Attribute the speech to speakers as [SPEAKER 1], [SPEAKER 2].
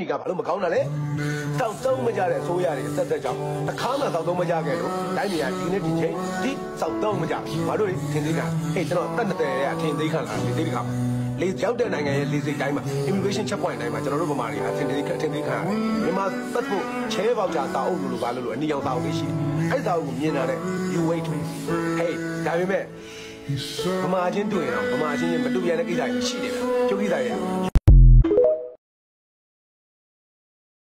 [SPEAKER 1] ကဘာလို့မကောင်းတာလဲတောက်သုံးမကြတဲ့အစိုးရတွေအသက်သက်ကြောင့်အခါမှတောက်သုံးမကြခဲ့လို့တိုင်းပြည်ကဒီနေ့ဒီချိန်ဒီတောက်သုံးမကြဘာလို့ထင်သေးခံဟဲ့ကျွန်တော်တက်တဲ့ရထင်သေးခံလားဒီသေးတခါလေရောက်တဲ့နိုင်ငံရဲ့လေစိတ်တိုင်းမှာ immigration checkpoint တိုင်းမှာကျွန်တော်တို့ဗမာတွေကထင်သေးခံမြန်မာပတ်ဖို့ချဲပေါက်ကြတာအုပ်လို့ဘာလို့အနီအောင်တာအုပ်လေးရှိအဲ့ဒါကိုမြင်လာတဲ့ you wait hate ဒါပေမဲ့ဗမာချင်းတွေ့ရင်တော့ဗမာချင်းမတူရတဲ့ကိစ္စတွေရှိတယ်ကျုပ်ကိစ္စတွေ